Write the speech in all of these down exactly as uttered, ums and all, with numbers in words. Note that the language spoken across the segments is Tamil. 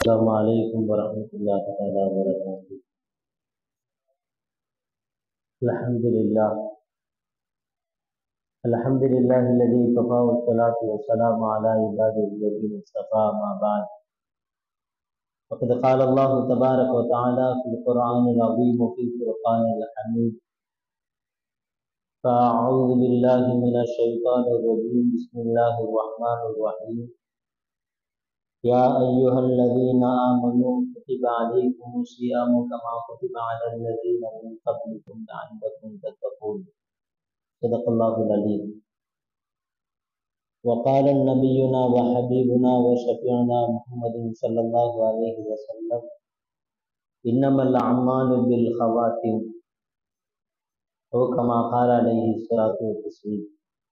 السلام عليكم ورحمة الله تعالى وبركاته. الحمد لله الحمد لله الذي كفى والصلاة والسلام على عباده الذين اصطفى. ما بعد، وقد قال الله تبارك وتعالى في القرآن العظيم وفي الفرقان الحميد: فأعوذ بالله من الشيطان الرجيم، بسم الله الرحمن الرحيم. يا أيها الذين آمنوا كتب عليكم الصيام كما كتب على الذين من قبلكم لعلكم تتقون. صدق الله العليم. وقال نبينا وحبيبنا وشفيعنا محمد صلى الله عليه وسلم: إنما الأعمال بالخواتم، أو كما قال عليه الصلاة والتسليم.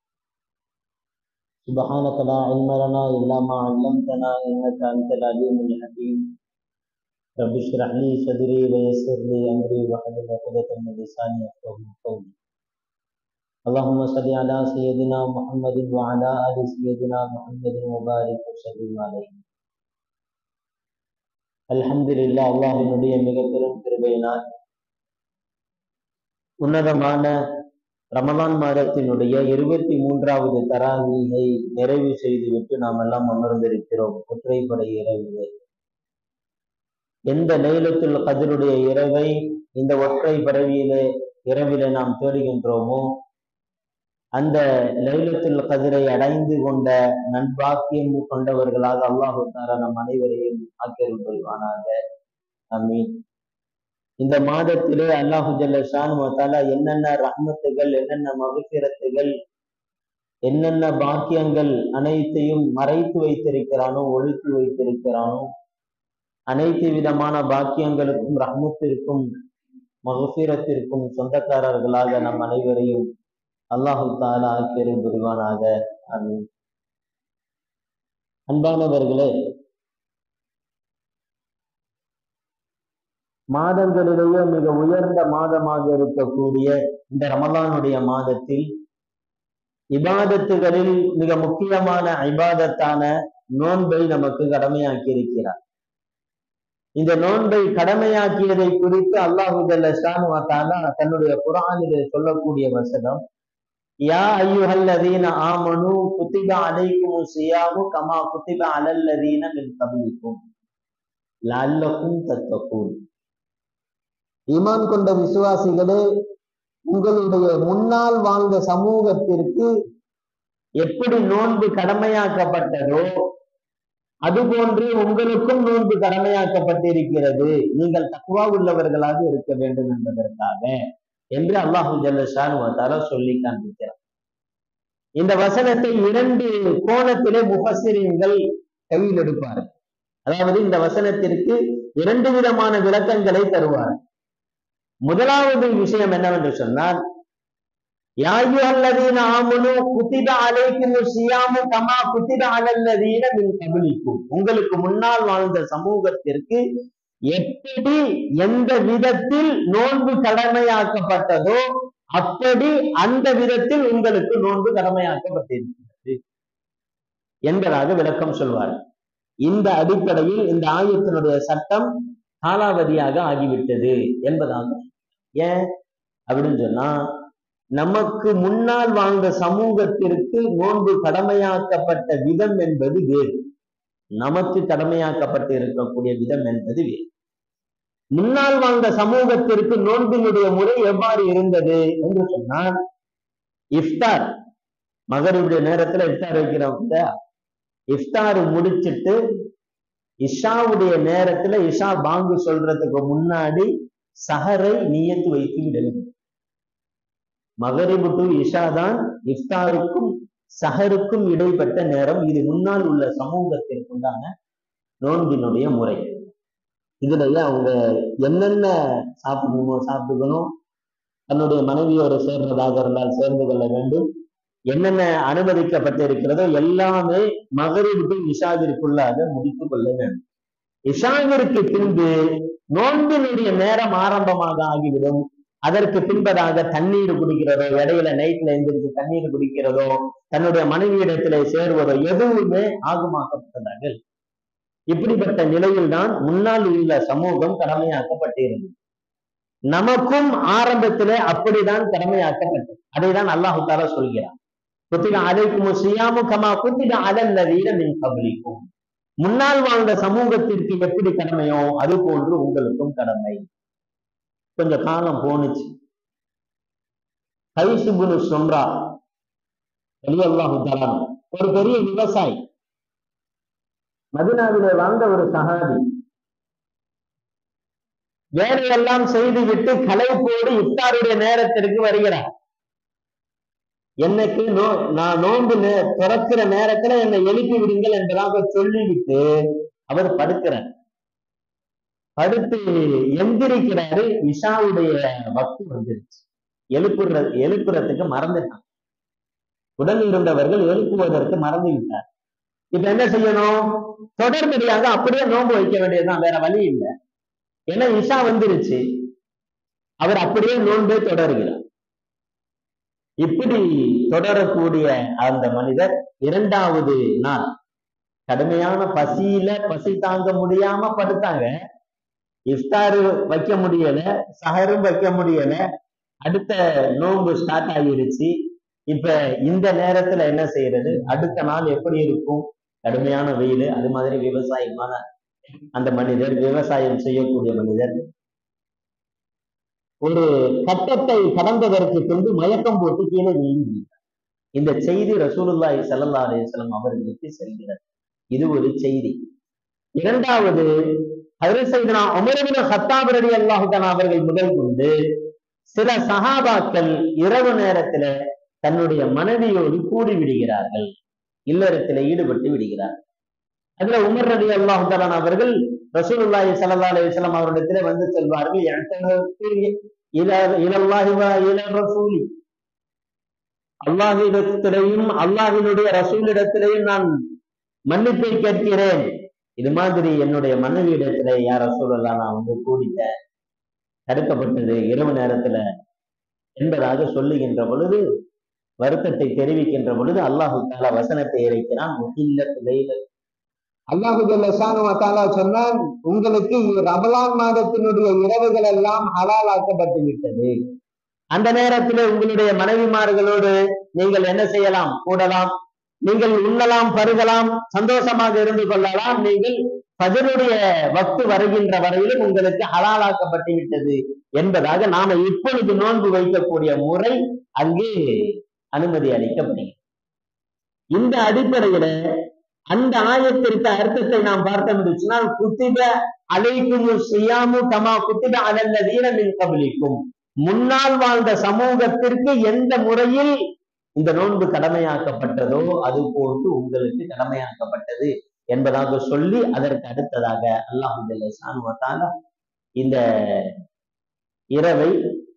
سبحانك لا علم لنا إلا ما علمتنا إنك أنت العليم الحكيم. رب اشرح لي صدري ويسر لي أمري واحلل عقدة من لساني يفقهوا قولي. اللهم صل على سيدنا محمد وعلى آل سيدنا محمد وبارك وسلم عليه. அல்ஹம்துலில்லாஹ். அல்லாஹ்வினுடைய மிக பெரும் கிருபையினால் உன்னதமான ரமலான் மாதத்தினுடைய இருபத்தி மூன்றாவது தராவீகை நிறைவு செய்துவிட்டு நாம் எல்லாம் அமர்ந்திருக்கிறோம். ஒற்றைப்படை இரவிலே எந்த லைலத்துல் கத்ருடைய இரவை இந்த ஒற்றை பறவையிலே இரவிலே நாம் தேடுகின்றோமோ அந்த லைலத்துல் கத்ரை அடைந்து கொண்ட நன்பாக்கியம் கொண்டவர்களாக அல்லாஹ் தஆலா நம் அனைவரையும் ஆக்கியருள் புரிவானாக. ஆமீன். இந்த மாதத்திலே அல்லாஹு ஜல்ல ஷானுஹு வ தஆலா என்னென்ன ரஹ்மத்துகள், என்னென்ன மக்ஃபிரத்துகள், என்னென்ன பாக்கியங்கள் அனைத்தையும் மறைத்து வைத்திருக்கிறானோ, ஒழித்து வைத்திருக்கிறானோ, அனைத்து விதமான பாக்கியங்களுக்கும் ரஹ்மத்திற்கும் மக்ஃபிரத்திற்கும் சொந்தக்காரர்களாக நம் அனைவரையும் அல்லாஹு தஆலா ஆக்கியருள் புரிவானாக. ஆமீன். அன்பானவர்களே, மாதங்களிலேயே மிக உயர்ந்த மாதமாக இருக்கக்கூடிய இந்த ரமலானுடைய மாதத்தில் இபாதத்துகளில் மிக முக்கியமான இபாதத்தான நோன்பை நமக்கு கடமையாக்கி இருக்கிறார். இந்த நோன்பை கடமையாக்கியதை குறித்து அல்லாஹு ஜல்ல ஷானுஹு வ தஆலா தன்னுடைய குர்ஆனிலே சொல்லக்கூடிய வசனம்: யா அய்யுஹல்லதீன ஆமனூ குத்திப அலைக்குமுஸ் ஸியாமு கமா குத்திப அலல்லதீன மின் கப்லிக்கும் லஅல்லக்கும் தத்தகூன். ஈமான் கொண்ட விசுவாசிகளே, உங்களுடைய முன்னால் வாழ்ந்த சமூகத்திற்கு எப்படி நோன்பு கடமையாக்கப்பட்டதோ அதுபோன்று உங்களுக்கும் நோன்பு கடமையாக்கப்பட்டிருக்கிறது, நீங்கள் தக்வா உள்ளவர்களாக இருக்க வேண்டும் என்பதற்காக என்று அல்லாஹு ஜல்ல ஷானுஹு வ தஆலா சொல்லி காண்பிக்கிறார். இந்த வசனத்தை இரண்டு கோணத்திலே முஃபஸ்ஸிரீன்கள் கையில் எடுப்பார்கள். அதாவது இந்த வசனத்திற்கு இரண்டு விதமான விளக்கங்களை தருவார். முதலாவது விஷயம் என்னவென்று சொன்னால், யா அய்யுஹல்லதீன ஆமனூ குத்திப அலைக்குமுஸ் ஸியாமு கமா குத்திப அலல்லதீன மின் கப்லிக்கும், உங்களுக்கு முன்னால் வாழ்ந்த சமூகத்திற்கு எப்படி எந்த விதத்தில் நோன்பு கடமையாக்கப்பட்டதோ அப்படி அந்த விதத்தில் உங்களுக்கு நோன்பு கடமையாக்கப்பட்டிருக்கிறது என்பதாக விளக்கம் சொல்வார். இந்த அடிப்படையில் இந்த ஆயத்தினுடைய சட்டம் காலாவதியாக ஆகிவிட்டது என்பதாக. ஏன் அப்படின்னு சொன்னா, நமக்கு முன்னால் வாழ்ந்த சமூகத்திற்கு நோன்பு கடமையாக்கப்பட்ட விதம் என்பது வேறு, நமக்கு கடமையாக்கப்பட்டு இருக்கக்கூடிய விதம் என்பது வேறு. முன்னால் வாழ்ந்த சமூகத்திற்கு நோன்பினுடைய முறை எவ்வாறு இருந்தது என்று சொன்னால், இஃப்தார் மகரிபுடைய நேரத்துல இஃப்தார் வைக்கிறோம். இஃப்தார் முடிச்சிட்டு இஷாவுடைய நேரத்துல இஷா பாங்கு சொல்றதுக்கு முன்னாடி சஹரை நியத்து வைத்து விடணும். மகரிபு டு இஷா தான் இஃப்தாருக்கும் சஹருக்கும் இடைப்பட்ட நேரம். இது முன்னால் உள்ள சமூகத்திற்குண்டான நோன்பினுடைய முறை. இதுலயே அவங்க என்னென்ன சாப்பிடணுமோ சாப்பிட்டுக்கணும், தன்னுடைய மனைவியோடு சேர்றதாக இருந்தால் சேர்ந்து கொள்ள வேண்டும், என்னென்ன அனுமதிக்கப்பட்டு இருக்கிறதோ எல்லாமே மகரிபு இஷாவிற்குள்ளாக முடித்துக் கொள்ள வேண்டும். இஷாவிற்கு பின்பு நோன்பினுடைய நேரம் ஆரம்பமாக ஆகிவிடும். அதற்கு பின்பதாக தண்ணீர் குடிக்கிறதோ, இடையில நைட்ல எந்திரிச்சு தண்ணீர் குடிக்கிறதோ, தன்னுடைய மனைவியிடத்திலே சேருவதோ எதுவுமே ஆகுமாக்கப்பட்டதாக. இப்படிப்பட்ட நிலையில் தான் முன்னால் உள்ள சமூகம் கடமையாக்கப்பட்டிருந்தது. நமக்கும் ஆரம்பத்திலே அப்படிதான் கடமையாக்கப்பட்டது. அதைதான் அல்லாஹு தஆலா சொல்கிறான். குத்திப அலைக்கும் ஸியாமு கமா குத்திப அலல்லதீன மின் கப்லிக்கும். முன்னால் வாழ்ந்த சமூகத்திற்கு எப்படி கடமையோ அது போன்று உங்களுக்கும் கடமை. கொஞ்சம் காலம் போனுச்சு. கைஸ் இப்னு ஸம்ரா ரலியல்லாஹு தஆலா ஒரு பெரிய விவசாயி, மதீனாவிலே வாழ்ந்த ஒரு சஹாபி. வேலையெல்லாம் செய்துவிட்டு களைப்போடு இஃப்தாருடைய நேரத்திற்கு வருகிறார். எனக்கு நோ நான் நோன்பு திறக்கிற நேரத்துல என்னை எழுப்பி விடுங்கள் என்பதாக சொல்லிவிட்டு அவர் படுக்கிறார். படுத்து எந்திரிக்கிறாரு. இஷாவுடைய வக்து வந்துருச்சு. எழுப்புற எழுப்புறதுக்கு மறந்துட்டான். உடன் இருந்தவர்கள் எழுப்புவதற்கு மறந்து விட்டார். இப்ப என்ன செய்யணும்? தொடர்படியாக அப்படியே நோன்பு வைக்க வேண்டியதுதான், வேற வழி இல்லை. ஏன்னா இஷா வந்துருச்சு. அவர் அப்படியே நோன்பே தொடர்கிறார். இப்படி தொடரக்கூடிய அந்த மனிதர் இரண்டாவது நாள் கடுமையான பசியில பசி தாங்க முடியாம படுத்தாங்க. இஃப்தாரு வைக்க முடியல, சஹரும் வைக்க முடியல. அடுத்த நோன்பு ஸ்டார்ட் ஆகிருச்சு. இப்ப இந்த நேரத்துல என்ன செய்யறது? அடுத்த நாள் எப்படி இருக்கும்? கடுமையான வெயில். அது மாதிரி விவசாயமான அந்த மனிதர், விவசாயம் செய்யக்கூடிய மனிதர் ஒரு கட்டத்தை கடந்ததற்கு கொண்டு மயக்கம் போட்டு கீழே விழுந்தார். இந்த செய்தி ரசூலுல்லாஹி ஸல்லல்லாஹு அலைஹி வஸல்லம் அவர்களுக்கு செல்கிறது. இது ஒரு செய்தி. இரண்டாவது, ஹஜ்ரத் ஸையதுனா உமர் இப்னு கத்தாப் ரலியல்லாஹு தஆலா அவர்கள் முதல் கொண்டு சில சஹாபாக்கள் இரவு நேரத்துல தன்னுடைய மனைவியோடு கூடி விடுகிறார்கள், இல்லறத்தில் ஈடுபட்டு விடுகிறார்கள். அதுல உமர் ரலியல்லாஹு தஆலா அவர்கள் ரசூலுல்லாஹி ஸல்லல்லாஹு அலைஹி வஸல்லம் அவரிடத்திலே வந்து சொல்வார்கள், அல்லாஹ்விடத்திலேயும் அல்லாஹ்வினுடைய ரசூலிடத்திலேயும் நான் மன்னிப்பை கேட்கிறேன். இது மாதிரி என்னுடைய மனைவி இடத்திலே யார் ரசூலுல்லாஹ் நான் வந்து கூடிட்ட தடுக்கப்பட்டது இரவு நேரத்துல என்பதாக சொல்லுகின்ற பொழுது, வருத்தத்தை தெரிவிக்கின்ற பொழுது அல்லாஹு தஆலா வசனத்தை இறைக்கிறான். அல்லாஹு ஜல்லஷானஹு வ தஆலா சொன்னான், உங்களுக்கு ரமலான் மாதத்தினுடைய இரவுகள் எல்லாம் ஹலால் ஆக்கப்பட்டு விட்டது. அந்த நேரத்திலே உங்களுடைய மனைவிமார்களோடு நீங்கள் என்ன செய்யலாம்? கூடலாம், நீங்கள் உண்ணலாம், பருகலாம், சந்தோஷமாக இருந்து கொள்ளலாம். நீங்கள் ஃபஜ்ருடைய வக்து வருகின்ற வரையிலும் உங்களுக்கு ஹலாலாக்கப்பட்டு விட்டது என்பதாக நாம இப்பொழுது நோன்பு வைக்கக்கூடிய முறை அங்கே அனுமதி அளிக்கப்படுகிறது. இந்த அடிப்படையில அந்த ஆயத்திற்கு அர்த்தத்தை நாம் பார்த்தோம் என்றால், குத்திப அலைக்கும் ஸியாமு கமா குத்திப அலல்லதீன மின் கப்லிக்கும். முன்னால் வாழ்ந்த சமூகத்திற்கு எந்த முறையில் இந்த நோன்பு கடமையாக்கப்பட்டதோ அது போன்று உங்களுக்கு கடமையாக்கப்பட்டது என்பதாக சொல்லி, அதற்கு அடுத்ததாக அல்லாஹ் ஜல்லஷானஹு வ தஆலா இந்த இரவை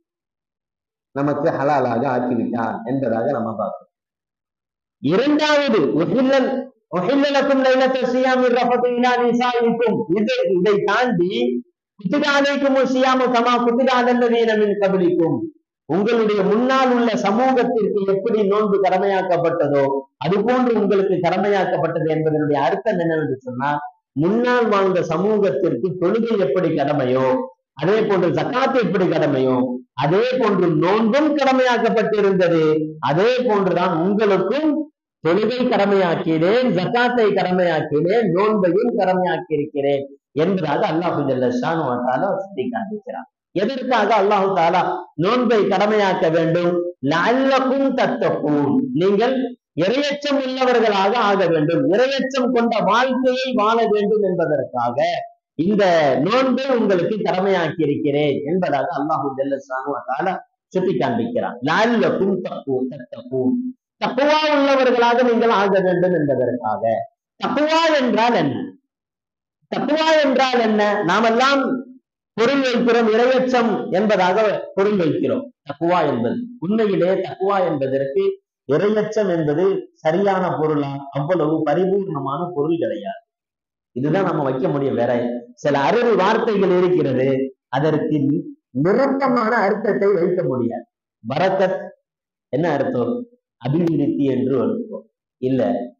நமக்கு ஹலாலாக ஆக்கிவிட்டான் என்பதாக நம்ம பார்க்கிறோம். இரண்டாவது, உஹில்லல் உஹில்லலக்கும் லைலத்துல் ஸியாமி ரஃபது இலா நிசாஇக்கும். இதை இதை தாண்டி குத்திப அலைக்கும் ஸியாமு கமா குத்திப அலல்லதீன மின் கப்லிக்கும். உங்களுடைய முன்னால் உள்ள சமூகத்திற்கு எப்படி நோன்பு கடமையாக்கப்பட்டதோ அது போன்று உங்களுக்கு கடமையாக்கப்பட்டது என்பதனுடைய அர்த்தம் என்னவென்று சொன்னால், முன்னால் வாழ்ந்த சமூகத்திற்கு தொழுகை எப்படி கடமையோ அதே போன்று ஜகாத் எப்படி கடமையோ அதே போன்று நோன்பும் கடமையாக்கப்பட்டிருந்தது. அதே போன்றுதான் உங்களுக்கும் தொழுகை கடமையாக்கிறேன், ஜகாத்தை கடமையாக்கிறேன், நோன்பையும் கடமையாக்கி இருக்கிறேன் என்பதாக அல்லாஹு ஜல்லஷானஹு வ தஆலா சுட்டி காண்பிக்கிறார். எதற்காக அல்லாஹு தஆலா நோன்பை கடமையாக்க வேண்டும்? லஅல்லகும் தத்தகூன். நீங்கள் இறையச்சம் உள்ளவர்களாக ஆக வேண்டும், இறையச்சம் கொண்ட வாழ்க்கையை வாழ வேண்டும் என்பதற்காக இந்த நோன்பை உங்களுக்கு கடமையாக்கி இருக்கிறேன் என்பதாக அல்லாஹு ஜல்லஷானஹு வ தஆலா சுட்டி காண்பிக்கிறார். லஅல்லகும் தத்தகூன், தக்வா உள்ளவர்களாக நீங்கள் ஆக வேண்டும் என்பதற்காக. தக்வா என்றால் என்ன? தக்வா என்றால் என்ன? நாமெல்லாம் பொருள் வைக்கிறோம், இறையச்சம் என்பதாக பொருள் வைக்கிறோம். தக்வா என்பது உண்மையிலே தக்வா என்பதற்கு இறையச்சம் என்பது சரியான பொருளா? அவ்வளவு பரிபூர்ணமான பொருள் கிடையாது. இதுதான் நம்ம வைக்க முடியும். வேற சில அறுபது வார்த்தைகள் இருக்கிறது, அதற்கு நிரப்பமான அர்த்தத்தை வைக்க முடியாது. பரக்கத் என்ன அர்த்தம்? அபிவிருத்தி என்று அர்த்தம் இல்ல.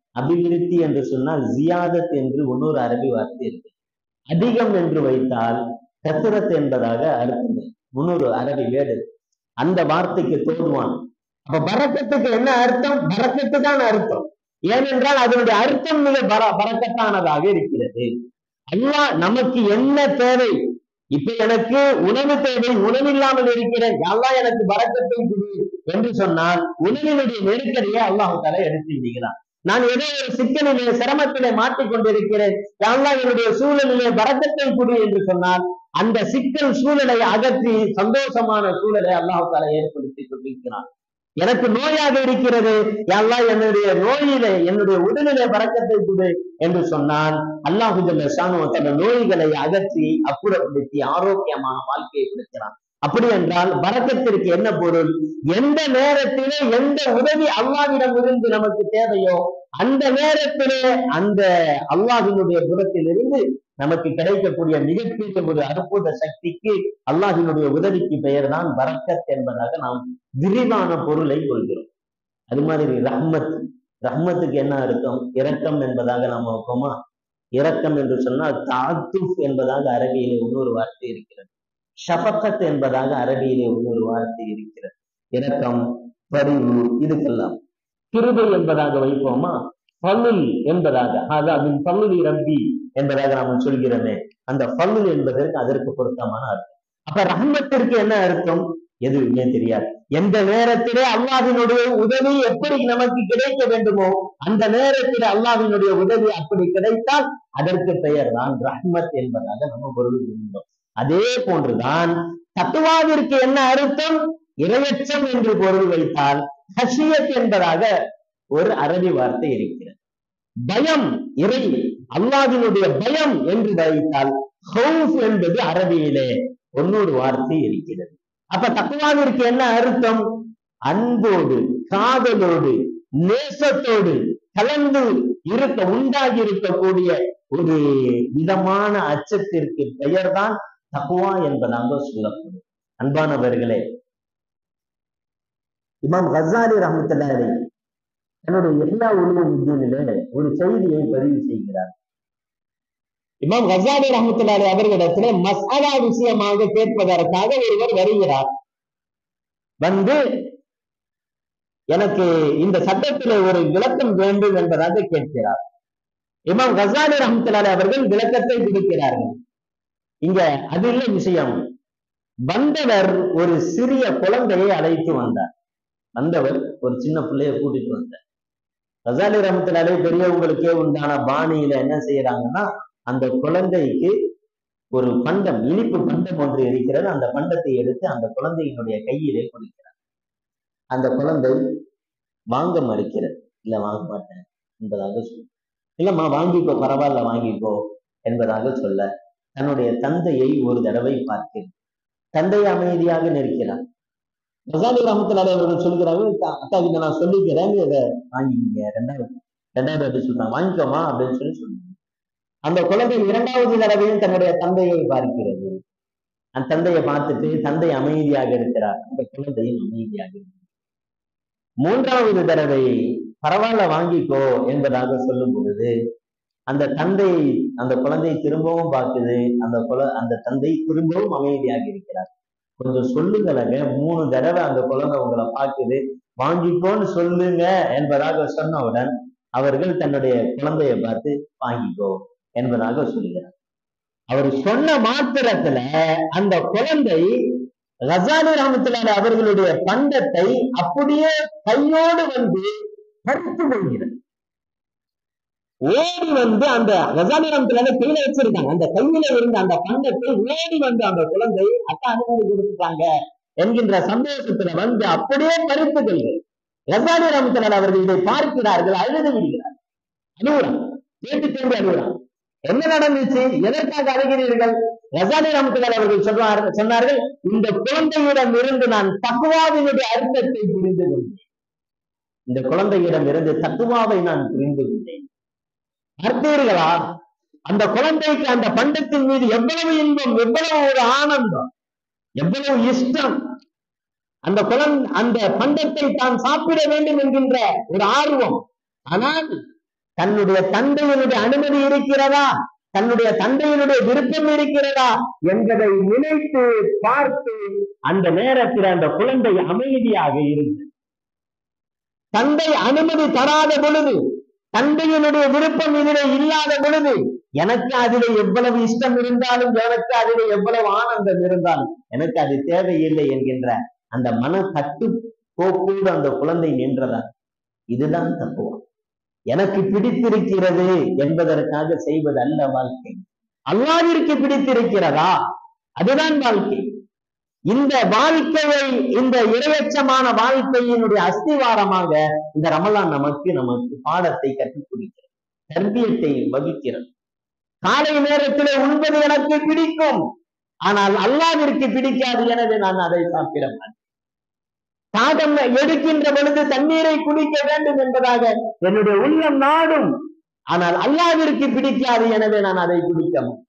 அபிவிருத்தி என்று சொன்னால் ஜியாதத் என்று இன்னொரு அரபி வார்த்தை இருக்கு. அதிகம் என்று வைத்தால் கத்ரத் என்பதாக அர்த்தம் முன்னூறு அரபி வேடு. அந்த வார்த்தைக்கு தோதுவான். அப்ப பரக்கத்துக்கு என்ன அர்த்தம்? பரக்கத்து தான் அர்த்தம். ஏனென்றால் அதனுடைய அர்த்தம் மிக பர பரக்கத்தானதாக இருக்கிறது. அல்லாஹ் நமக்கு என்ன தேவை? இப்ப எனக்கு உணவு தேவை, உணவில்லாமல் இருக்கிறேன், அல்லாஹ் எனக்கு பரக்கத்தை கொடு என்று சொன்னால் உணவினுடைய நெருக்கடியை அல்லாஹ் தஆலா எடுத்து விடுகிறான். நான் ஏதோ ஒரு சிக்கலிலே சிரமத்திலே மாட்டிக்கொண்டிருக்கிறேன், அல்லாஹ் என்னுடைய சூழலிலே பரக்கத்தை கொடு என்று சொன்னால் அந்த சிக்கல் சூழலை அகற்றி சந்தோஷமான சூழலை அல்லாஹ் தஆலா ஏற்படுத்தி கொண்டிருக்கிறான். எனக்கு நோயாக இருக்கிறது, அல்லாஹ் என்னுடைய நோயிலே என்னுடைய உடலிலே பரக்கத்தை கொடு என்று சொன்னால் அல்லாஹ் ஜல்ல ஷானஹு வ தஆலா நோய்களை அகற்றி அப்புறப்படுத்தி ஆரோக்கியமான வாழ்க்கையை கொடுக்கிறான். அப்படி என்றால் பரக்கத்திற்கு என்ன பொருள்? எந்த நேரத்திலே எந்த உதவி அல்லாஹ்விடம் இருந்து நமக்கு தேவையோ அந்த நேரத்திலே அந்த அல்லாஹ்வினுடைய புறத்திலிருந்து நமக்கு கிடைக்கக்கூடிய மிகப்பெரிய ஒரு அற்புத சக்திக்கு அல்லாஹ்வினுடைய உதவிக்கு பெயர் தான் பரக்கத் என்பதாக நாம் விரிவான பொருளை கொள்கிறோம். அது மாதிரி ரஹ்மத், ரஹ்மத்துக்கு என்ன அர்த்தம்? இரக்கம் என்பதாக நாம் வைப்போமா? இரக்கம் என்று சொன்னால் தாத்துஃப் என்பதாக அரபியிலே இன்னொரு வார்த்தை இருக்கிறது. ஷஃபகத் என்பதாக அரபியிலே இன்னொரு வார்த்தை இருக்கிறது. இரக்கம், பரிவு, இதுக்கெல்லாம். கிருபை என்பதாக வைப்போமா? ஃபலுல் என்பதாக, அதாவது ஃபலுல் ரப்பி என்பதாக நாம் சொல்கிறோமே, அந்த ஃபலுல் என்பதற்கு அதற்கு பொருத்தமான அர்த்தம். அப்ப ரஹ்மத்திற்கு என்ன அர்த்தம்? எதுவுமே தெரியாது. எந்த நேரத்திலே அல்லாஹ்வினுடைய உதவி எப்படி நமக்கு கிடைக்க வேண்டுமோ அந்த நேரத்தில் அல்லாஹ்வினுடைய உதவி அப்படி கிடைத்தால் அதற்கு பெயர் தான் ரஹ்மத் என்பதாக நம்ம பொருள் இருந்தோம். அதே போன்றுதான் தக்வாவிற்கு என்ன அர்த்தம்? இரையச்சம் என்று பொருள் வைத்தால் ஹஷியத் என்பதாக ஒரு அரபி வார்த்தை இருக்கிறது. பயம், இறை, அல்லாஹ்வினுடைய பயம் என்று வைத்தால் ஹவுஃப் என்பது அரபியிலே இன்னொரு வார்த்தை இருக்கிறது. அப்ப தக்வாவிற்கு என்ன அர்த்தம்? அன்போடு, காதலோடு, நேசத்தோடு கலந்து இருக்க உண்டாகி இருக்கக்கூடிய ஒரு விதமான அச்சத்திற்கு பெயர் தான் தக்வா என்பதாக சொல்லப்படும். அன்பானவர்களே, இமாம் கஸாலி ரஹ்மத்துல்லாஹி அலைஹி தன்னுடைய இஹ்யா உலூமுத்தீனிலே ஒரு செய்தியை பதிவு செய்கிறார். இமாம் கஸாலி ரஹ்மத்துல்லாஹி அலைஹி அவர்களிடத்திலே மஸ்அலா விஷயமாக கேட்பதற்காக ஒருவர் வருகிறார். வந்து எனக்கு இந்த சட்டத்திலே ஒரு விளக்கம் வேண்டும் என்பதாக கேட்கிறார். இமாம் கஸாலி ரஹ்மத்துல்லாஹி அலைஹி அவர்கள் விளக்கத்தை கொடுக்கிறார்கள். இங்க அது இல்லை விஷயம். வந்தவர் ஒரு சிறிய குழந்தையை அழைத்து வந்தார். வந்தவர் ஒரு சின்ன பிள்ளைய கூட்டிட்டு வந்தார். கஸாலி ரஹ்மத்துல்லாஹி அலைஹி பெரியவங்களுக்கே உண்டான பாணியில என்ன செய்யறாங்கன்னா, அந்த குழந்தைக்கு ஒரு பண்டம், இனிப்பு பண்டம் ஒன்று இருக்கிறது. அந்த பண்டத்தை எடுத்து அந்த குழந்தையினுடைய கையிலே கொடுக்கிறார். அந்த குழந்தை வாங்க மறுக்கிறது. இல்ல வாங்க மாட்டேன் என்பதாக சொல்ல, இல்லம்மா வாங்கிக்கோ, பரவாயில்ல வாங்கிக்கோ என்பதாக சொல்ல, தன்னுடைய தந்தையை ஒரு தடவை பார்க்கிறது. தந்தை அமைதியாக நிற்கிறார். கஸாலி ரஹ்மத்துல்லாஹி அவர்கள் சொல்கிறார்கள், அக்கா இதை நான் சொல்லிக்கிறேன், இதை வாங்கிக்கீங்க. ரெண்டாவது ரெண்டாவது அப்படி சொல்றாங்க, வாங்கிக்கோமா அப்படின்னு சொல்லி சொல்லுங்க. அந்த குழந்தை இரண்டாவது தடவையும் தன்னுடைய தந்தையை பார்க்கிறது. அந்த தந்தையை பார்த்துட்டு தந்தை அமைதியாக இருக்கிறார். அந்த குழந்தையும் அமைதியாக இருக்கிறார். மூன்றாவது தடவை பரவாயில்ல வாங்கிக்கோ என்பதாக சொல்லும் பொழுது அந்த தந்தை அந்த குழந்தை திரும்பவும் பார்க்குது. அந்த குழ அந்த தந்தை திரும்பவும் அமைதியாக இருக்கிறார். கொஞ்சம் சொல்லுங்களங்க, மூணு தடவை அந்த குழந்தை உங்களை பார்க்குது, வாங்கிக்கோன்னு சொல்லுங்க என்பதாக சொன்னவுடன் அவர்கள் தன்னுடைய குழந்தையை பார்த்து வாங்கிக்கோ என்பதாக சொல்கிறார். அவர் சொன்ன மாத்திரத்துல அந்த குழந்தை கஸாலி ரஹ்மத்துல்லாஹி அவர்களுடைய பண்டத்தை அப்படியே கையோடு வந்து பறித்து கொள்கிறது. ஓடி வந்து அந்த கஸாலி ரஹ்மத்துல்லாஹி கையில வச்சிருக்காங்க. அந்த கையில இருந்த அந்த பண்டத்தை ஓடி வந்து அந்த குழந்தை அக்கா அனுமதி கொடுத்துட்டாங்க என்கின்ற சந்தோஷத்துல வந்து அப்படியே பறித்து கொள்கிறது. கஸாலி ரஹ்மத்துல்லாஹி அவர்கள் இதை பார்க்கிறார்கள், அழுது விடுகிறார். அழுகுறான், கேட்டு திரும்பி அழுகுறான். என்ன நடந்துச்சு? எதற்காக அழுகிறீர்கள்? கஸாலி ரஹ்மத்துல்லாஹி அவர்கள் சொல்வார்கள் சொன்னார்கள், இந்த குழந்தையிடம் இருந்து நான் தக்வாவினுடைய அர்த்தத்தை புரிந்து கொண்டேன். இந்த குழந்தையிடம் இருந்து தக்வாவை நான் புரிந்து கொண்டேன். பார்த்தீர்களா, அந்த குழந்தைக்கு அந்த பண்டத்தின் மீது எவ்வளவு இன்பம், எவ்வளவு ஒரு ஆனந்தம், எவ்வளவு இஷ்டம். அந்த குழந்தை அந்த பண்டத்தை தான் சாப்பிட வேண்டும் என்கின்ற ஒரு ஆர்வம். ஆனால் தன்னுடைய தந்தையினுடைய அனுமதி இருக்கிறதா, தன்னுடைய தந்தையினுடைய விருப்பம் இருக்கிறதா என்பதை நினைத்து பார்த்து அந்த நேரத்தில் அந்த குழந்தை அமைதியாக இருந்து, தந்தை அனுமதி தராத பொழுது, தந்தையினுடைய விருப்பம் இதிலே இல்லாத பொழுது, எனக்கு அதிலே எவ்வளவு இஷ்டம் இருந்தாலும், எனக்கு அதிலே எவ்வளவு ஆனந்தம் இருந்தாலும் எனக்கு அது தேவையில்லை என்கின்ற அந்த மன கட்டுப்போக்கோடு அந்த குழந்தை நின்றதா? இதுதான் தத்துவம். எனக்கு பிடித்திருக்கிறது என்பதற்காக செய்வது அல்ல வாழ்க்கை. அல்லாஹ்விற்கு பிடித்திருக்கிறதா? அதுதான் வாழ்க்கை. இந்த வாழ்க்கையை, இந்த இரையச்சமான வாழ்க்கையினுடைய அஸ்திவாரமாக இந்த ரமலான் நமக்கு நமக்கு பாடத்தை கற்றுக் கொடுக்கிறது, தர்பியத்தை வகிக்கிறது. காலை நேரத்திலே உண்பது எனக்கு பிடிக்கும், ஆனால் அல்லாஹ்விற்கு பிடிக்காது, எனவே நான் அதை சாப்பிட மாட்டேன். தாகம் எடுக்கின்ற பொழுது தண்ணீரை குடிக்க வேண்டும் என்பதாக என்னுடைய உள்ளம் நாடும், ஆனால் அல்லாஹ்விற்கு பிடிக்காது, எனவே நான் அதை குடிக்க மாட்டேன்.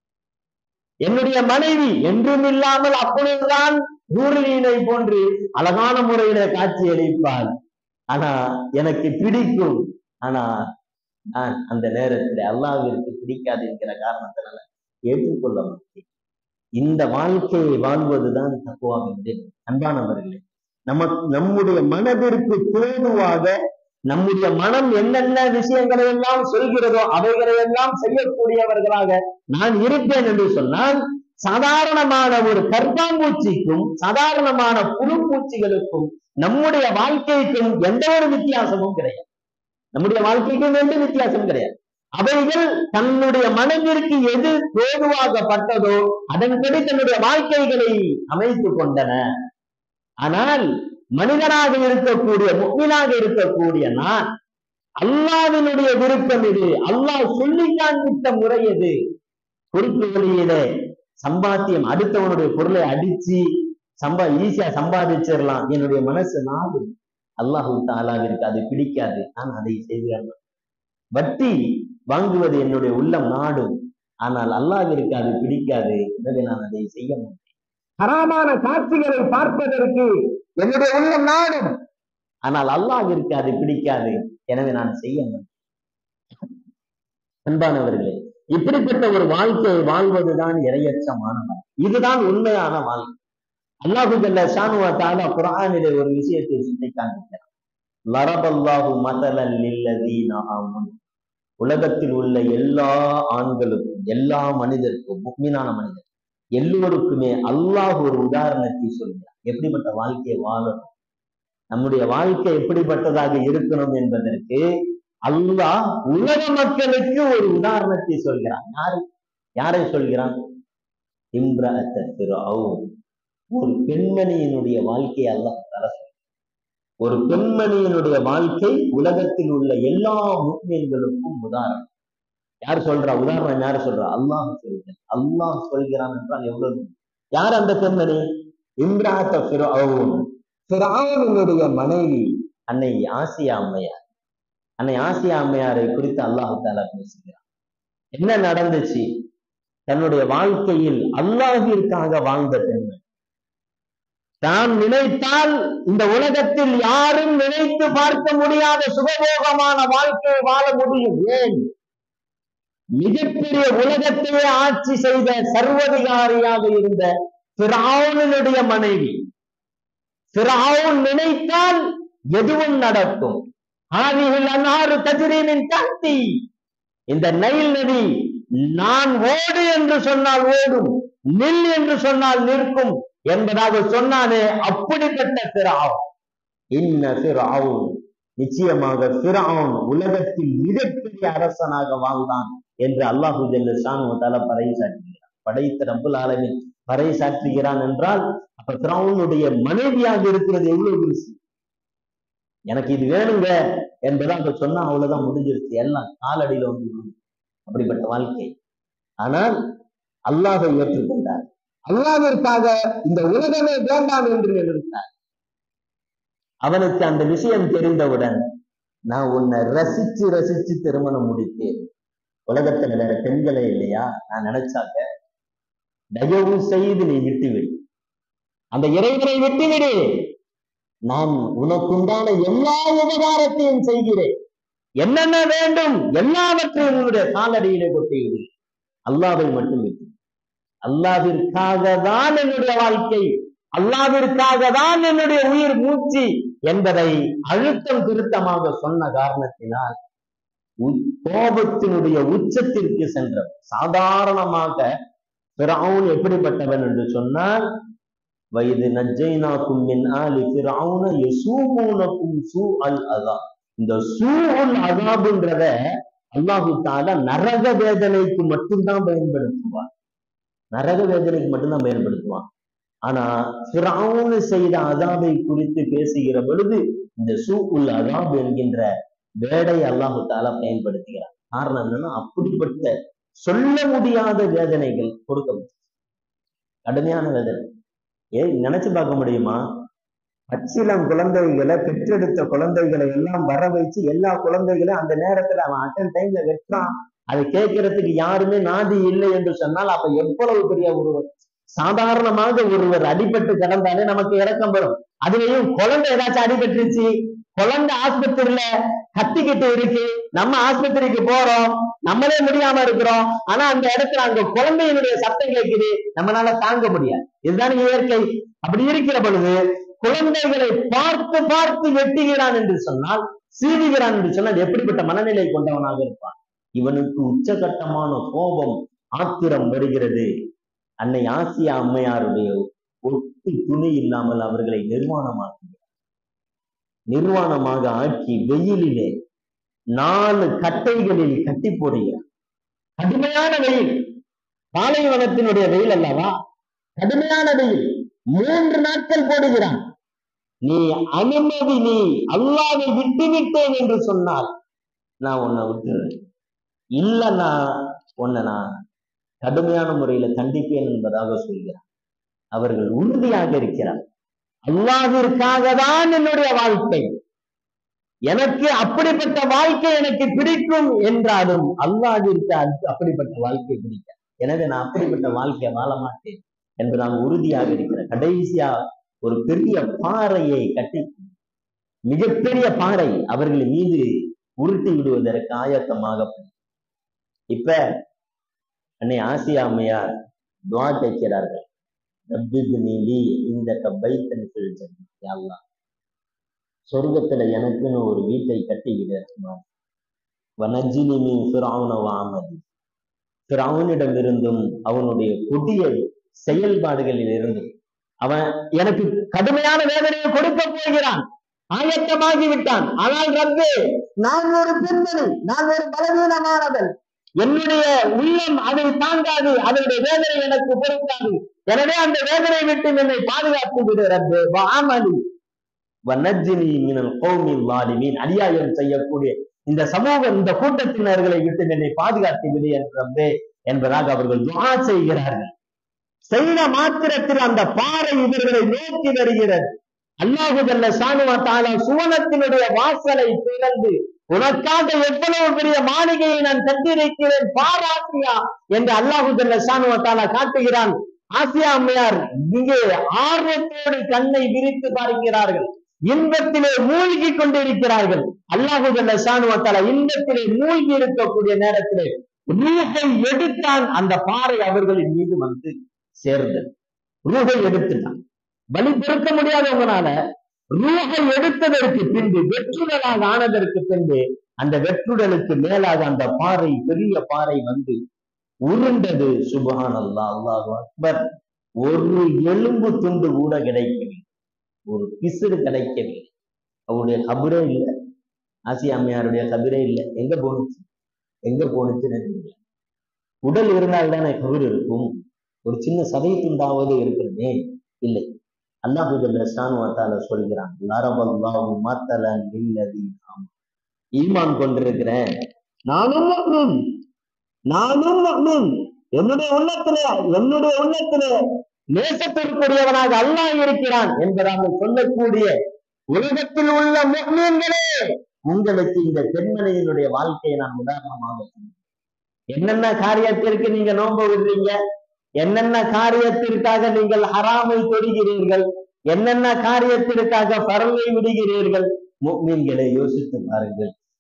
என்னுடைய மனைவி என்றும் இல்லாமல் அப்பொழுதுதான் நூறுலீனை போன்று அழகான முறையில காட்சி அளிப்பாள், ஆனா எனக்கு பிடிக்கும், ஆனா நான் அந்த நேரத்தில் அல்லாஹ்விற்கு பிடிக்காது என்கிற காரணத்தினால ஏற்றுக்கொள்ள மாட்டேன். இந்த வாழ்க்கையை வாழ்வதுதான் தக்குவாவின் அன்பானவர்களே. நமக்கு நம்முடைய மனதிற்கு தோதுவாக நம்முடைய மனம் என்னென்ன விஷயங்களை எல்லாம் சொல்கிறதோ அவைகளை எல்லாம் செய்யக்கூடியவர்களாக நான் இருப்பேன் என்று சொன்னால், சாதாரணமான ஒரு கர்ப்பாம்பூச்சிக்கும் சாதாரணமான புழுப்பூச்சிகளுக்கும் நம்முடைய வாழ்க்கைக்கும் எந்த ஒரு வித்தியாசமும் கிடையாது. நம்முடைய வாழ்க்கைக்கும் எந்த வித்தியாசமும் கிடையாது. அவைகள் தன்னுடைய மனதிற்கு எது தோதுவாகப்பட்டதோ அதன்படி தன்னுடைய வாழ்க்கைகளை அமைத்துக் கொண்டன. ஆனால் மனிதனாக இருக்கக்கூடிய, முஃமினாக இருக்கக்கூடிய நான், அல்லாஹ்வினுடைய விருப்பம் இது, அல்லாஹ் சொல்லி காண்பித்த முறை எது, குறுக்கு வழியிலே சம்பாத்தியம், அடுத்தவனுடைய பொருளை அடிச்சு சம்பா ஈஸியா சம்பாதிச்சிடலாம், என்னுடைய மனசு நாடு அல்லாஹு தஆலாவிற்கு அது பிடிக்காது, நான் அதை செய்கிறேன். வட்டி வாங்குவது என்னுடைய உள்ளம் நாடும், ஆனால் அல்லாஹ்விற்கு அது பிடிக்காது, எனவே நான் அதை செய்ய மாட்டேன். ஹராமான காட்சிகளை பார்ப்பதற்கு என்னுடைய உள்ளம் நாடும், ஆனால் அல்லாஹ்விற்கு அது பிடிக்காது, எனவே நான் செய்ய மாட்டேன். அன்பானவர்களே, இப்படிப்பட்ட ஒரு வாழ்க்கையை வாழ்வதுதான் இரையச்சமான வாழ்க்கை. இதுதான் உண்மையான வாழ்க்கை. அல்லாஹு ஜல்ல ஷானு வ தஆலா குர்ஆனிலே ஒரு விஷயத்தை சுட்டி காண்பிக்கிறார். லரபல்லாஹு மஸலல் லில்லதீன ஆமனு, உலகத்தில் உள்ள எல்லா ஆண்களுக்கும், எல்லா மனிதருக்கும், முஃமினான மனிதர் எல்லோருக்குமே அல்லாஹ் ஒரு உதாரணத்தை சொல்கிறார். எப்படிப்பட்ட வாழ்க்கையை வாழணும், நம்முடைய வாழ்க்கை எப்படிப்பட்டதாக இருக்கணும் என்பதற்கு அல்லாஹ் உலக மக்களுக்கு ஒரு உதாரணத்தை சொல்கிறான். யாரு யாரை சொல்கிறான்? இம்ரஅத்த ஃபிர்அவுன், ஒரு பெண்மணியினுடைய வாழ்க்கையை அல்லாஹ் தர சொல்கிறான். ஒரு பெண்மணியினுடைய வாழ்க்கை உலகத்தில் உள்ள எல்லா முஃமின்களுக்கும் உதாரணம். யார் சொல்றா உதாரணம்? யாரு சொல்றா? அல்லாஹ் சொல்கிறான். அல்லாஹ் சொல்கிறான் என்றால் எவ்வளவு? யார் அந்த பெண்மணி? இம்ரஅத்த ஃபிர்அவுன், ஃபிர்அவுனுடைய மனைவி அன்னை ஆசியா அம்மையார். அன்னை ஆசியா அம்மையாரை குறித்து அல்லாஹ் தஆலா பேசுகிறான். என்ன நடந்துச்சு? தன்னுடைய வாழ்க்கையில் அல்லாஹ்விற்காக வாழ்ந்த பெண்மணி. தான் நினைத்தால் இந்த உலகத்தில் யாரும் நினைத்து பார்க்க முடியாத சுகபோகமான வாழ்க்கையை வாழ முடியும். ஏன்? மிகப்பெரிய உலகத்தையே ஆட்சி செய்த சர்வதிகாரியாக இருந்த ஃபிர்அவுனுடைய மனைவி. ஃபிர்அவுன் நினைத்தால் எதுவும் நடக்கும். ஹாதிஹில் அன்ஹாரு தஜ்ரி மின் தஹ்தி, இந்த நைல் நதி நான் ஓடு என்று சொன்னால் ஓடும், நில் என்று சொன்னால் நிற்கும் என்பதாக சொன்னானே, அப்படிப்பட்ட ஃபிர்அவுன். இன்ன ஃபிர்அவுன், நிச்சயமாக ஃபிர்அவுன் உலகத்தில் மிகப்பெரிய அரசனாக வாழ்ந்தான் என்று அல்லாஹு ஜல்ல ஷானு வ தஆலா பறைசாற்றுகிறான். படைத்த ரப்புல் ஆலமீன் பறைசாற்றுகிறான் என்றால் அப்ப ஃபிர்அவுனுடைய மனைவியாக இருக்கிறது எவ்வளவு பெருசு. எனக்கு இது வேணுங்க என்பதாக சொன்னா அவ்வளவுதான், முடிஞ்சிருச்சு, எல்லாம் காலடியில வந்து. அப்படிப்பட்ட வாழ்க்கை. ஆனால் அல்லாஹை ஏற்றுக்கொண்டார். அல்லாஹ்விற்காக இந்த உலகமே வேண்டாம் என்று நினைத்தார். அவனுக்கு அந்த விஷயம் தெரிந்தவுடன், நான் உன்னை ரசிச்சு ரசிச்சு திருமணம் முடித்தேன், உலகத்துல வேற பெண்களே இல்லையா, நான் நினைச்சாக்க தயவு செய்து நீ விட்டுவிடு, அந்த இறைவனை விட்டுவிடு, நான் உனக்குண்டான எல்லா உபகாரத்தையும் செய்கிறேன், என்னென்ன வேண்டும் எல்லாவற்றையும் உன்னுடைய காலடியிலே கொட்டிவிடு, அல்லாஹ்வை மட்டும் விட்டு. அல்லாஹ்விற்காக தான் என்னுடைய வாழ்க்கை, அல்லாஹ்விற்காக தான் என்னுடைய உயிர் மூச்சு என்பதை அழுத்தம் திருத்தமாக சொன்ன காரணத்தினால் கோபத்தினுடைய உச்சத்திற்கு சென்ற. சாதாரணமாக ஃபிரௌன் எப்படிப்பட்டவன் என்று சொன்னால், வயது நஜ்ஜைனாக்கும் மின் ஆலி ஃபிரௌன யஸூமூனக்கும் சூஅல் அஸாப். இந்த சூஅல் அஸாப்ன்றத அல்லாஹ் தஆலா நரக வேதனைக்கு மட்டும்தான் பயன்படுத்துவான், நரக வேதனைக்கு மட்டும்தான் பயன்படுத்துவான். ஆனா ஃபிரௌன் செய்த அஸாபை குறித்து பேசுகிற பொழுது இந்த சூஉல் அஸாப் என்கின்ற வேடை அல்லாஹ் தஆலா பயன்படுத்துகிறார். காரணம் என்னன்னா, அப்படிப்பட்ட சொல்ல முடியாத வேதனைகள் கொடுக்க முடியும், கடுமையான வேதனை. ஏன் நினைச்சு பார்க்க முடியுமா? பச்சிலம் குழந்தைகளை, பெற்றெடுத்த குழந்தைகளை எல்லாம் வர வச்சு எல்லா குழந்தைகளையும் அந்த நேரத்துல அவன் அட்டன் டைம்ல வெட்டான். அதை கேட்கறதுக்கு யாருமே நாதி இல்லை என்று சொன்னால் அப்ப எவ்வளவு பெரிய ஒருவர். சாதாரணமாக ஒருவர் அடிபட்டு கிடந்தாலே நமக்கு இறக்கம் வரும். அதுலயும் குழந்தை ஏதாச்சும் அடிபட்டுருச்சு, குழந்தை ஆஸ்பத்திரியில கத்திக்கிட்டு இருக்கு, நம்ம ஆஸ்பத்திரிக்கு போறோம், நம்மளே முடியாம இருக்கிறோம். ஆனா அந்த இடத்துல அங்க குழந்தையினுடைய சத்தம் கேட்குது, நம்மளால தாங்க முடியாது. இதுதான் இயற்கை. அப்படி இருக்கிற பொழுது குழந்தைகளை பார்த்து பார்த்து வெட்டுகிறான் என்று சொன்னால், சீவுகிறான் என்று சொன்னால் எப்படிப்பட்ட மனநிலை கொண்டவனாக இருப்பான்? இவனுக்கு உச்சகட்டமான கோபம், ஆத்திரம் வருகிறது. அன்னை ஆசியா அம்மையாருடைய ஒட்டு துணி இல்லாமல் அவர்களை நிர்வாணமாக்குகிறார். நிர்வாணமாக ஆக்கி வெயிலிலே நாலு கட்டைகளில் கட்டி போடுகிறார். கடுமையான வெயில், பாலைவனத்தினுடைய வெயில் அல்லவா, கடுமையான வெயில். மூன்று நாட்கள் போடுகிறான். நீ அனுமதி, நீ அல்லாஹ்வை விட்டு விட்டேன் என்று சொன்னால் நான் உன்னை விட்டுறேன், இல்லைன்னா உன்னை நான் கடுமையான முறையில தண்டிப்பேன் என்பதாக சொல்கிறார். அவர்கள் உறுதியாக இருக்கிறார். அல்லாஹ்விற்காக தான் என்னுடைய வாழ்க்கை, எனக்கு அப்படிப்பட்ட வாழ்க்கை எனக்கு பிடிக்கும் என்றாலும் அல்லாஹ்விற்கு அப்படிப்பட்ட வாழ்க்கை பிடிக்கும். எனவே நான் அப்படிப்பட்ட வாழ்க்கையை வாழ மாட்டேன் என்று நான் உறுதியாக இருக்கிறேன். கடைசியா ஒரு பெரிய பாறையை கட்டி, மிகப்பெரிய பாறை அவர்கள் மீது உருட்டி விடுவதற்கு ஆயத்தமாக. இப்ப அன்னை ஆசியா அம்மையார் துஆ கேட்கிறார்கள். இந்த கபைத்தன் அல்லாஹ், சொர்க்கத்துல எனக்குன்னு ஒரு வீட்டை கட்டிவிடு. வனஜ்ஜினி மின் ஃபிரௌன வஅமலி, ஃபிரௌனிடம் இருந்தும் அவனுடைய கொடிய செயல்பாடுகளில் இருந்தும். அவன் எனக்கு கடுமையான வேதனையை கொடுக்க போகிறான், ஆயத்தமாகி விட்டான். ஆனால் ரப்பே, நான் ஒரு பெண்மணி, நான் ஒரு பலவீனமானவன், என்னுடைய உள்ளம் அதை தாங்காது, அதனுடைய வேதனை எனக்கு பொறுக்காது. எனவே அந்த வேதனை விட்டு என்னை பாதுகாத்து விடு ரப்பே. வஅமலி வனஜ்ஜினி மினல் கௌமில் ஸாலிமீன், அநியாயம் செய்யக்கூடிய இந்த சமூக இந்த கூட்டத்தினர்களை விட்டு என்னை பாதுகாத்து விடு என்ற ரப்பே என்பதாக அவர்கள் துஆ செய்கிறார்கள். செய்த மாத்திரத்தில் அந்த பாறை இவர்களை நோக்கி வருகிறது. அல்லாஹு ஜல்ல ஷானுஹு வ தஆலா சுவனத்தினுடைய வாசலை திறந்து, உனக்காக எவ்வளவு பெரிய மாளிகையை நான் கட்டியிருக்கிறேன் பார் ஆசியா என்று அல்லாஹு ஜல்ல ஷானுஹு வ தஆலா காட்டுகிறான். ஆசியா அம்மையார் இங்கே ஆர்வத்தோடு கண்ணை விரித்து பார்க்கிறார்கள், இன்பத்திலே மூழ்கி கொண்டிருக்கிறார்கள். அல்லாஹு ஜல்ல ஷானுஹு வ தஆலா இன்பத்திலே மூழ்கி இருக்கக்கூடிய நேரத்திலே ரூஹை எடுத்தான். அந்த பாறை அவர்களின் மீது வந்து சேர்ந்தது. ரூஹை எடுத்துட்டான். பலி பொறுக்க முடியாதவங்களால ரூஹை எடுத்ததற்கு பின்பு, வெற்றுடலாக ஆனதற்கு பின்பு, அந்த வெற்றுடலுக்கு மேலாக அந்த பாறை, பெரிய பாறை வந்து உருண்டது. சுப்ஹானல்லாஹ், அல்லாஹு அக்பர். ஒரு எலும்பு துண்டு கூட கிடைக்கவில்லை, ஒரு பிசுறு கிடைக்கவில்லை. அவருடைய கபரே இல்லை, ஆசியா அம்மையாருடைய கபரே இல்லை. எங்க போனுச்சு, எங்க போனுச்சுன்னு தெரியல. உடல் இருந்தால் தானே கபர் இருக்கும், ஒரு சின்ன சதை துண்டாவது இருக்கிறதே, இல்லை. அல்லாஹு ஜல்ல ஷானுஹு வ தஆலா சொல்கிறான், லரபல்லாஹு மத்தலன் லில்லதீன, ஈமான் கொண்டிருக்கிறேன் நானும் முஃமின், நானும் முஃமின், என்னுடைய உள்ளத்திலே என்னுடைய உள்ளத்திலே நேசத்திற்குரியவனாக அல்லாஹ் இருக்கிறான் என்பதாக சொல்லக்கூடிய உலகத்தில் உள்ள முஃமின்களே, உங்களுக்கு இந்த பெண்மணியினுடைய வாழ்க்கையை நான் உதாரணமாக சொன்னேன். என்னென்ன காரியத்திற்கு நீங்க நோன்பு விடுறீங்க, என்னென்ன காரியத்திற்காக நீங்கள் ஹராமை தொடுகிறீர்கள், என்னென்ன காரியத்திற்காக பரவை விடுகிறீர்கள், முஃமின்களை யோசித்து பாருங்கள்.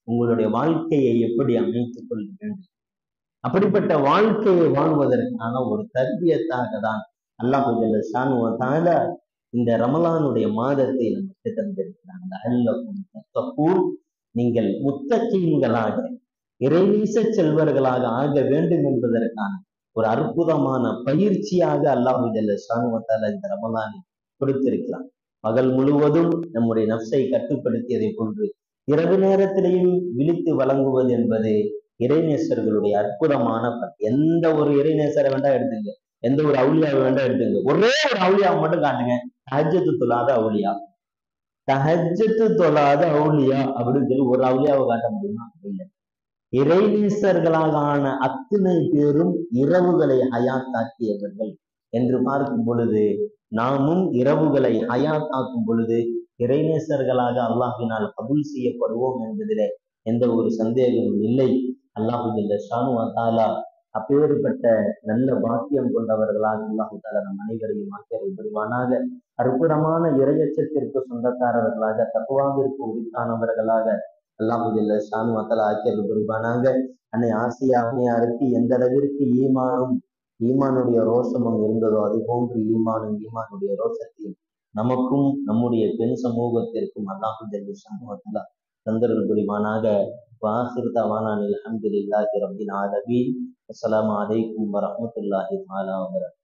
உங்களுடைய வாழ்க்கையை எப்படி அமைத்துக் கொள்ள வேண்டும். அப்படிப்பட்ட வாழ்க்கையை வாழ்வதற்கான ஒரு தர்பியத்தாக தான் அல்லாஹ் ஜல்ல ஷானுவ இந்த ரமலானுடைய மாதத்தை நமக்கு தந்திருக்கிறாங்க. அல்லக்கும் தத்தகூன், நீங்கள் முத்தகீன்களாக இறைநீச செல்வர்களாக ஆக வேண்டும் என்பதற்கான ஒரு அற்புதமான பயிற்சியாக அல்லாஹ் ஜல்ல ஷானுவ தஆலா இந்த ரமலானை கொடுத்திருக்கிறான். பகல் முழுவதும் நம்முடைய நஃப்ஸை கட்டுப்படுத்தியதை போன்று இரவு நேரத்திலேயும் விழித்து வழங்குவது என்பது இறைநேசர்களுடைய அற்புதமான பணி. எந்த ஒரு இறைநேசரை வேண்டாம் எடுத்துங்க, எந்த ஒரு அவுளியாவை வேண்டாம் எடுத்துங்க, ஒரே ஒரு அவுளியாவை மட்டும் காட்டுங்க, தஹஜ்ஜத்து தொழாத அவுளியா, தஹஜ்ஜத்து தொழாத அவுளியா அப்படின்னு சொல்லி ஒரு அவுளியாவை காட்ட முடியுமா? இல்லை. இறைநேசர்களாக ஆன அத்தனை பேரும் இரவுகளை ஹயாத்தாக்கியவர்கள் என்று பார்க்கும் பொழுது, நாமும் இரவுகளை ஹயாத்தாக்கும் பொழுது இறைநேசர்களாக அல்லாஹ்வினால் கபூல் செய்யப்படுவோம் என்பதிலே எந்த ஒரு சந்தேகமும் இல்லை. அல்லாஹு ஜல்ல ஷானுவ தஆலா அப்பேற்பட்ட நல்ல பாக்கியம் கொண்டவர்களாக அல்லாஹு தஆலா நம் அனைவரையும் ஆக்கியருள் புரிவானாக. அற்புதமான இறையச்சத்திற்கு சொந்தக்காரர்களாக, தக்வாவிற்கு உரித்தானவர்களாக அல்லாஹு ஜல்ல ஷானுவ தஆலா ஆக்கியருள் புரிவானாக. அன்னை ஆசியா அன்னையாருக்கு எந்த அளவிற்கு ஈமானும் ஈமானுடைய ரோஷமும் இருந்ததோ அது போன்று ஈமானும் ஈமானுடைய ரோஷத்தையும் நமக்கும் நம்முடைய பெண் சமூகத்திற்கும் அல்லாஹு ஜல்ல ஷானுவ தஆலா தந்தருள் புரிவானாக. வாஹிர் தவானா அல்ஹம்துலில்லாஹி ரப்பில் ஆலமீன். அஸ்ஸலாமு அலைக்கும் வரஹ்மத்துல்லாஹி தஆலா வபரகாத்துஹு.